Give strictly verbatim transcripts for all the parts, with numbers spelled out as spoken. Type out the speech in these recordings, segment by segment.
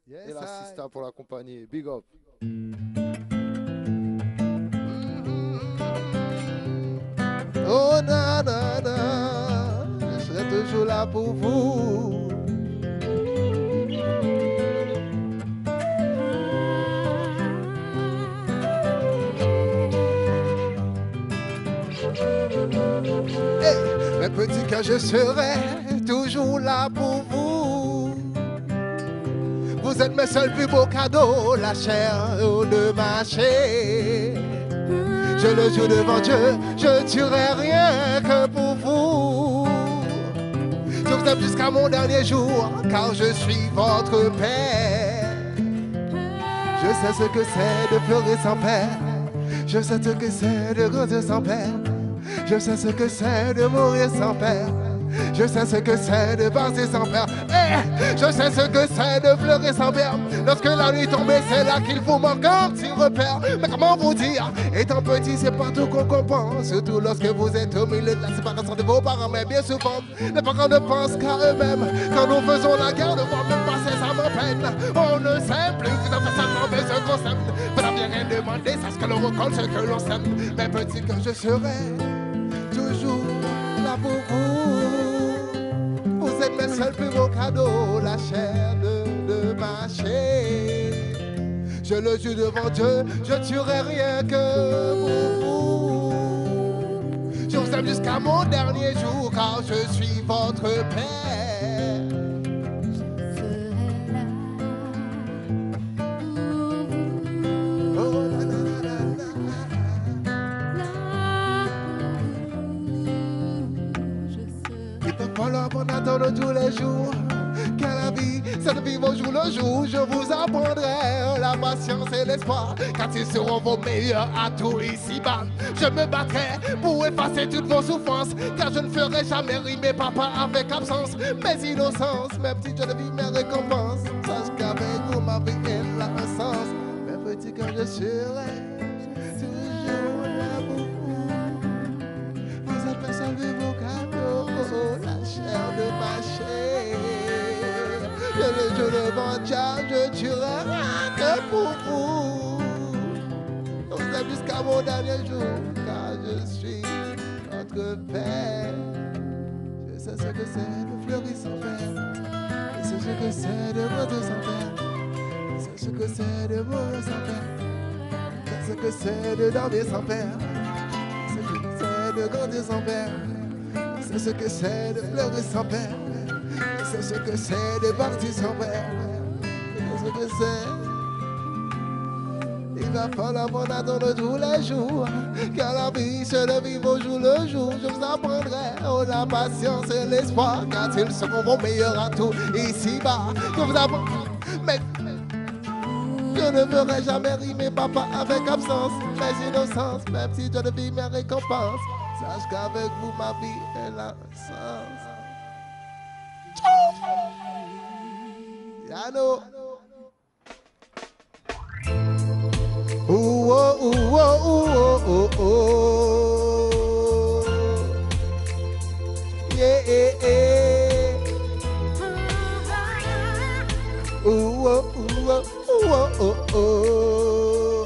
Yes, Et I. l'assistant pour l'accompagner. Big up. Oh na na na, je serai toujours là pour vous. Hey, mes petits que je serai toujours là pour vous. Vous êtes mes seuls plus beaux cadeaux, la chair de ma chair. Je le jure devant Dieu, je tuerai rien que pour vous. Je vous aime jusqu'à mon dernier jour, car je suis votre père. Je sais ce que c'est de pleurer sans père. Je sais ce que c'est de grandir sans père. Je sais ce que c'est de mourir sans père. Je sais ce que c'est de passer sans père. Eh, je sais ce que c'est de pleurer sans père. Lorsque la nuit tombe, c'est là qu'il vous manque un petit repère. Mais comment vous dire, étant petit, c'est pas tout qu'on comprend. Surtout lorsque vous êtes au milieu de la séparation de vos parents. Mais bien souvent, les parents ne pensent qu'à eux-mêmes. Quand nous faisons la guerre, ne voit même passer ça m'en-peine. On ne sait plus, vous avez seulement besoin qu'on s'aime. Vous n'avez rien demandé, c'est ce que l'on recolle, ce que l'on s'aime. Mais petit que je serai, toujours là pour vous. Vous êtes mes seuls plus beaux cadeaux, la chair de, de ma chair. Je le jure devant Dieu, je tuerai rien que pour vous. Je vous aime jusqu'à mon dernier jour, car je suis votre père. Oh, la, la, la, la, la. Il peut falloir qu'on attende tous les jours. Que la vie, cette vie au jour le jour, je vous apprendrai la patience et l'espoir. Quand ils seront vos meilleurs atouts ici-bas, je me battrai pour effacer toutes vos souffrances. Car je ne ferai jamais rimer papa avec absence. Mes innocences, mes petites jeunes vies, mes récompenses. Sache qu'avec vous, ma vie elle a un sens. Mes petits, quand je serai toujours là pour vous. Vous êtes mes seuls vos cadeaux, la chair de ma chair. Je le jure devant Dieu, je tuerai rien que pour vous. Je vous aime jusqu'à mon dernier jour, car je suis votre père. Je sais ce que c'est de fleurir sans père. Je sais ce que c'est de grandir sans père. Je sais ce que c'est de mourir sans père. Je sais ce que c'est de dormir sans père. Je sais ce que c'est de grandir sans père. Je sais ce que c'est de pleurer sans père. Je sais ce que c'est de partir sans père. Je sais ce que c'est. Il va falloir qu'on attende tous les jours. Car la vie, c'est le vivre au jour le jour. Je vous apprendrai oh, la patience et l'espoir. Car ils seront vos meilleurs atouts ici-bas. Je vous apprendrai. Mais je ne ferai jamais rimer papa avec absence. Mes innocences, mes petites jeunes filles, mes récompenses. Sache qu'avec vous, ma vie, elle a un sens. Yano. Ooh, oh, ooh, oh, ooh, oh, oh. Yeah, yeah, yeah. Ooh, oh, ooh, oh, ooh, oh, oh.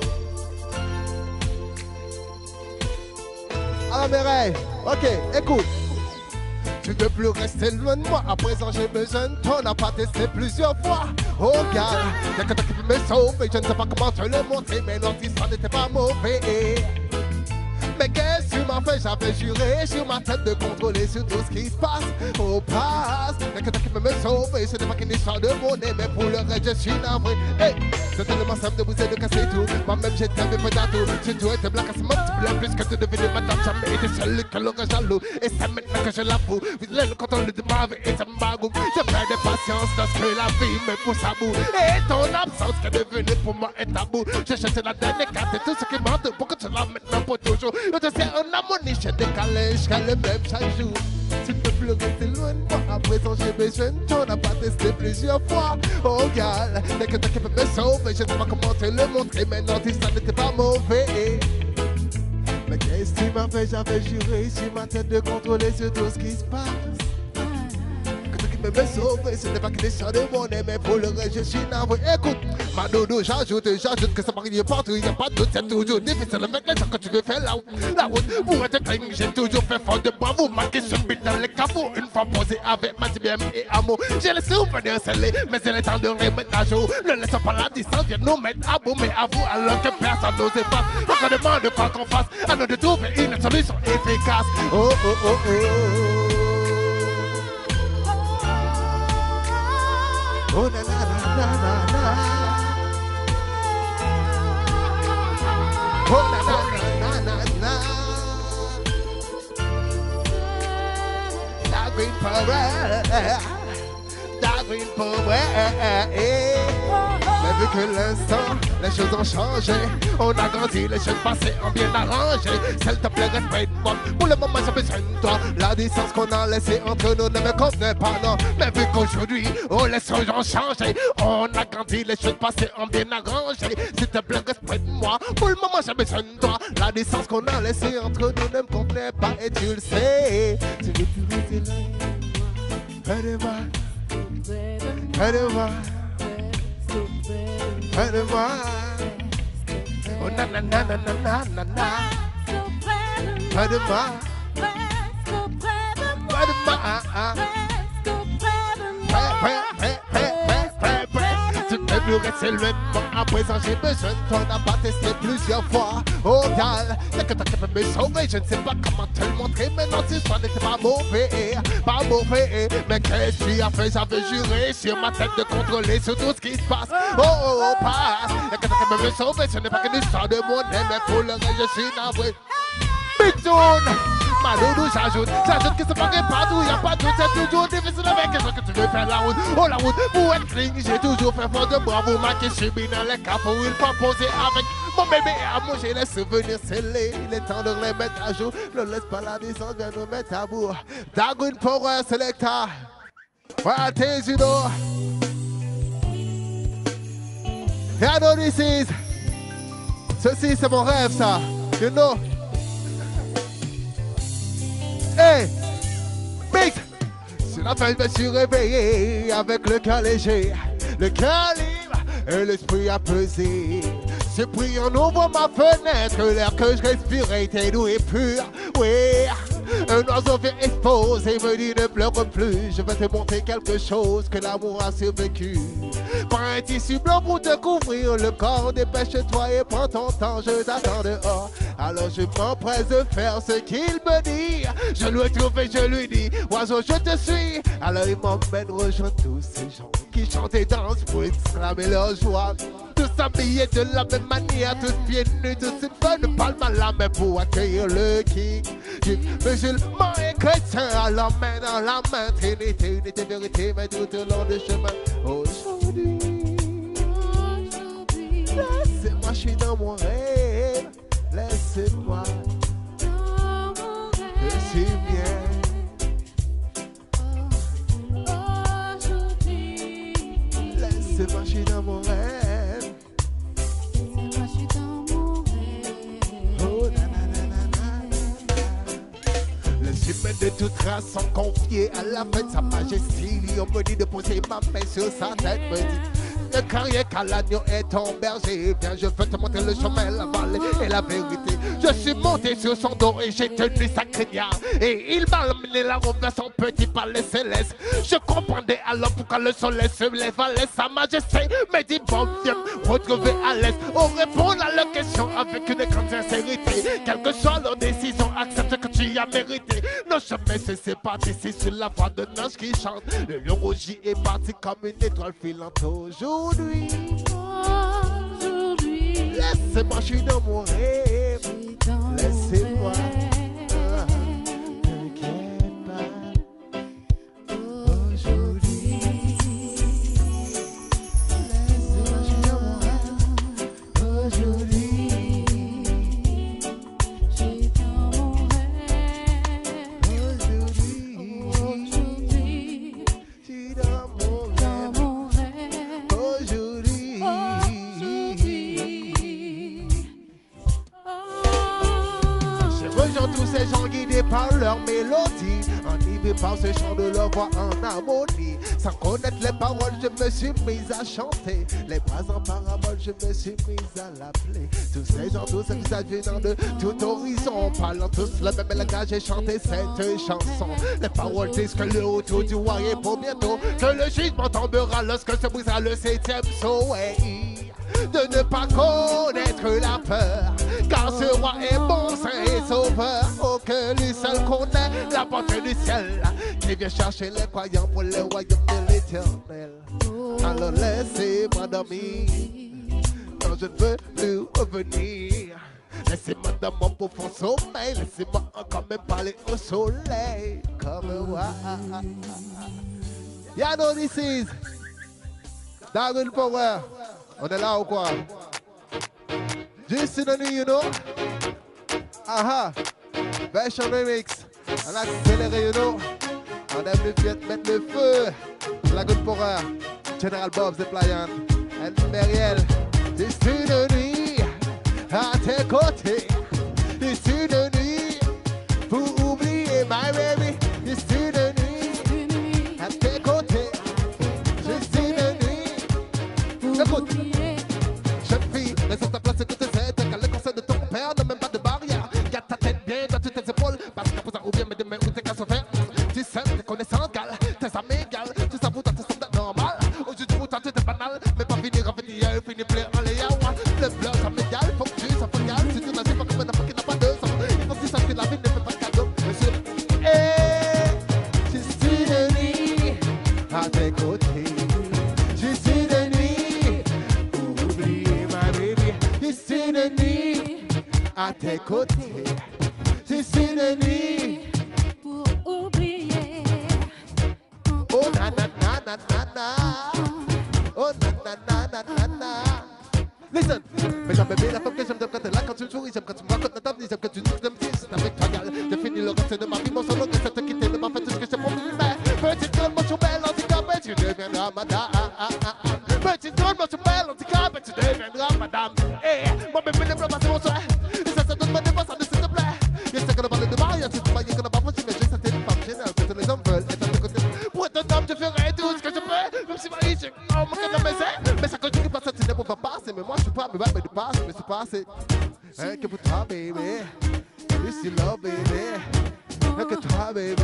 Alors, Mireille, ok, écoute. Tu ne veux plus rester loin de moi. À présent, j'ai besoin de toi. On n'a pas testé plusieurs fois. Oh, gars, y'a que toi qui peux me sauver. Je ne sais pas comment te le montrer, mais notre histoire n'était pas mauvais. Mais qu'est-ce que tu m'as fait? J'avais juré sur ma tête de contrôler sur tout ce qui se passe au passe. Y'a que toi qui peux me sauver. Ce n'est pas qu'une histoire de monnaie, mais pour le reste, je suis navré. Hey, c'est tellement simple de vous aider de casser tout. Moi-même, j'étais un peu tout. Si tu étais black, c'est mon petit blanc. Plus que tu devenais madame, jamais été seul que l'aurait jaloux. Et c'est maintenant que je l'avoue. Vous l'avez quand on le demande et ça me bagoue. Je perds de patience lorsque la vie me pousse à bout. Et ton absence qui est devenue pour moi un tabou. J'ai cherché la dernière carte et tout ce qui manque pour que tu la maintenant pour toujours. Je te sais un harmonie, j'ai décalé jusqu'à le même chaque jour. Tu ne peux plus rester loin de moi. À présent, j'ai besoin de toi. On n'a pas testé plusieurs fois. Oh, gars, dès que toi qui peux me sauver, je ne sais pas comment te le montrer. Maintenant, ça n'était pas mauvais. Mais qu'est-ce que tu m'as fait? J'avais juré sur ma tête de contrôler sur tout ce qui se passe. Que toi qui me met sauvé. Ce n'est pas qu'une histoire de monnaie, mais pour le reste, je suis navré. Écoute, ma dodo, j'ajoute, j'ajoute que ça m'arrive partout. Il n'y a pas de doute, c'est toujours difficile avec les gens quand tu veux faire la route. La route, pour être clean, j'ai toujours fait fort de bravo. Marqué sur le beat dans les caveaux. Une fois posé avec ma B M et amour. J'ai les souvenirs scellés, mais c'est le temps de remettre à jour. Ne laissons pas la distance, viens nous mettre à bout, mais à vous, alors que personne n'ose pas. Donc on demande quoi qu'on fasse, à nous de trouver une solution efficace. Oh, oh, oh, oh. Oh, na, na, na, na, na. Oh, na, na, na, na, na. La green power, la green power. Mais vu que l'instant, les choses ont changé, on a grandi, les choses passées ont bien arrangé. S'il te plaît, respecte-moi, pour le moment j'ai besoin de toi. La distance qu'on a laissée entre nous ne me convenait pas, non. Mais vu qu'aujourd'hui, oh, les choses ont changé, on a grandi, les choses passées ont bien arrangé. S'il te plaît, respecte-moi, pour le moment j'ai besoin de toi. La distance qu'on a laissée entre nous ne me convenait pas et tu le sais. Tu veux plus rester là, près de moi, près de moi. Près de moi, oh na na na na na na na. Près de moi, près de moi, près, près, près, près, près, près, près. Tu ne peux plus rester loin de moi. À présent j'ai besoin de toi. On n'a pas testé plusieurs fois. Oh gal, c'est que t'as qu'à me sauver. Je ne sais pas comment te le montrer. Mais non, ce soir n'était pas mauvais, pas mauvais. Mais qu'est-ce que tu as fait? J'avais juré sur ma tête de contrôler sur tout ce qui se passe. Oh oh oh, passe. C'est que t'as qu'à me sauver. Ce n'est pas qu'une histoire de monnaie, mais pour le reste je suis navré. Big Tune. Ma doudou, j'ajoute, j'ajoute que ça paraît partout, y'a pas de doute, c'est toujours difficile avec les gens que tu veux faire la route. Oh la route, pour être clean, j'ai toujours fait fort de bravo, ma qui subit dans les capots, il faut poser avec mon bébé à moi, j'ai les souvenirs scellés, il est temps de les mettre à jour, ne laisse pas la distance, viens nous mettre à bout. Dagun Power Selector, well, things you know. I know this is, ceci c'est mon rêve ça, you know. Hey, mix. Sur la fin, je me suis réveillé avec le cœur léger, le cœur libre et l'esprit apaisé. J'ai pris en ouvrant ma fenêtre, l'air que je respirais était doux et pur. Oui, un oiseau vient exposer, me dit ne pleure plus. Je vais te montrer quelque chose que l'amour a survécu. Prends un tissu blanc pour te couvrir le corps, dépêche-toi et prends ton temps, je t'attends dehors. Alors je m'empresse de faire ce qu'il me dit. Je lui trouve et je lui dis, oiseau je te suis. Alors il m'emmène rejoindre tous ces gens qui chantent et dansent pour exclamer leur joie. Tous habillés de la même manière, tous pieds nus, tous une bonne palme à la main pour accueillir le king. Musulman et chrétien, alors main dans la main, trinité, unité, vérité, mais tout au long du chemin. Aujourd'hui, laissez-moi, je suis dans mon rêve, laissez-moi, je suis bien. Laissez-moi, je suis dans mon rêve. De toute race sont confiés à la fête sa majesté. On me dit de poser ma main sur sa tête, me dit le carrière car l'agneau est ton berger. Viens, je veux te montrer le chemin, la vallée et la vérité. Je suis monté sur son dos et j'ai tenu sa crinière. Et il m'a amené la robe vers son petit palais céleste. Je comprenais alors pourquoi le soleil se lève à l'est. Sa majesté me dit bon, viens retrouver à l'est. On répond à leurs questions avec une grande sincérité. Quelle que soit leur décision, accepte que tu as mérité. Nos chemins se séparent ici sur la voix de nage qui chante. Le lion rougi est parti comme une étoile filante aujourd'hui. Aujourd'hui, laissez-moi, je suis dans mon rêve. Laissez-moi. T'inquiète pas. Aujourd'hui, laissez-moi, je suis dans mon rêve. Aujourd'hui. Tous ces gens guidés par leur mélodie, enivrés par ce chant de leur voix en harmonie. Sans connaître les paroles, je me suis mise à chanter. Les bras en parabole, je me suis mise à l'appeler. Tous ces gens, tous ces visages venant de tout horizon, parlant tous le même langage et chanter cette chanson. Les paroles disent que le retour du roi est pour bientôt, que le jugement tombera lorsque se brisera le septième souhait. De ne pas connaître la peur, car ce roi est bon, saint et sauveur. Oh, que lui seul connaît la porte du ciel, qui vient chercher les croyants pour le royaume de l'éternel. Alors laissez-moi dormir, quand je ne veux plus revenir. Laissez-moi dans mon profond sommeil, laissez-moi encore même parler au soleil. Comme moi. Yeah, no, this is Darwin Power. On est là ou quoi? Juste une nuit, you know? Aha! Version remix. On a accéléré, you know? On aime le fiat, mettre le feu. La Good Power. General Bob, The Pliant. And Marielle. Juste une nuit. À tes côtés. Juste une nuit. Pour oublier my baby. Juste une nuit. À tes côtés. Juste une nuit. Écoute. Jeune fille, reste sur ta place, écoute cette car le conseil de ton père n'a même pas de barrière. Garde ta tête bien dans toutes tes épaules, parce que pour ça ou bien mes deux mains ou tes casse au fer. Tu sais, tes connaissances gales, tes amis égales, tu sais, pourtant, tu sembles normal. Aujourd'hui, pourtant, tu es banal, mais pas finir en finir, finir plein en léa. Le blanc, ça m'égale, faut que tu sois focal. Si tu n'as pas comme un enfant qui n'a pas de sang, il faut que tu saches que la vie ne fait pas de cadeau. Monsieur, hey, je suis de nuit à tes côtés. Je suis de nuit. Une nuit à tes côtés, je suis une nuit pour oublier. Oh na na na na na na, oh na na na na na na. Listen, mais j'aime bébé la femme que j'aime quand t'es là, quand tu souris, j'aime quand tu me racontes la table, j'aime que tu dis que tu c'est avec toi gal. J'ai fini le reste de ma vie, mon solo que c'est te quitter, ne m'a fait tout ce que j'ai promis. Mais petite grande, moi je suis belle, handicapée, tu deviendras madame. Petite grande, moi je suis belle, handicapée, tu deviendras madame. Eh, moi bébé ne pleure pas, c'est mon souhait. Et ça, ça donne ma défense, s'il te plaît. Et c'est qu'on a parlé de mariage, tu te croyais qu'on a pas possible, mais j'ai c'était une femme géniale, que tous les hommes veulent être à tes côtés. Pour être un homme, je ferai tout ce que je peux, même si ma vie, j'ai oh, mon cœur me sait. Mais ça continue pas, ça tu ne peux pas passer. Mais moi, je suis pas, mais mais de passe, mais c'est passé. Hein, que pour toi, baby. You still love, baby. Hein, que toi, baby.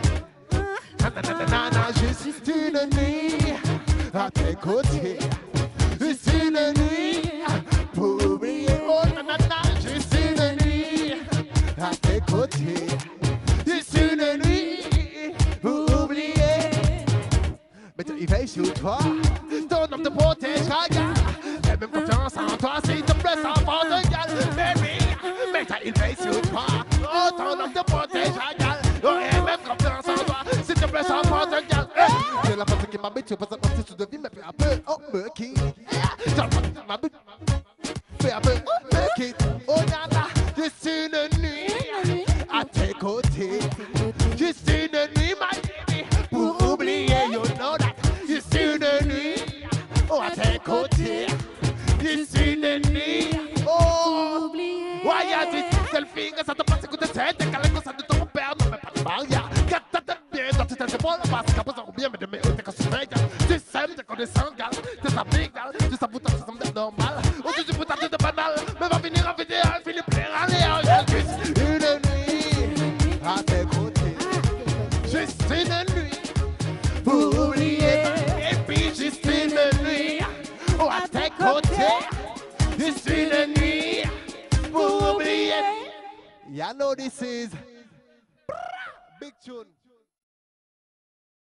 Na na na na na, je suis une nuit à tes côtés. Je suis une nuit pour oublier. Oh na na na, je suis une nuit à tes côtés. Je suis une nuit pour oublier. Mais il veille sur toi, ton homme te protégera, gars. Et même confiance en toi, s'il te plaît, sans fort de gal. Baby, mais il veille sur toi, oh, ton homme te protégera, gars. Oh, et même confiance en toi, s'il te plaît, sans fort de gal. J'ai la pensée qui m'habite, je passe un petit sous de vie, mais peu à peu, oh, me quitte. J'ai la pensée qui m'habite, peu à peu, oh, me quitte. Oh, nana, je suis une nuit à tes côtés. Je suis une nuit, ma baby, pour oublier, you know that. Je suis une nuit, oh, à tes côtés. Je suis une nuit, oh. Ouais, y'a des selfies, ça te passe, écoute, c'est des câlins, ça de ton père, non, mais pas de barrière. Garde ta tête bien dans tes épaules, parce qu'à présent, ou bien, mais de mes hautes, t'es considéré, tu sais, t'es connaissant, gal, t'es sa big, gal, tu sais, pourtant, ça semble normal. Aujourd'hui, pourtant, t'es banal, mais va venir en vidéo, elle finit plein en l'air. Je suis une nuit à tes côtés. Je suis une nuit pour oublier. Et puis, je suis une nuit oh, à tes côtés. Je suis une nuit pour oublier. You know this is Big Tune.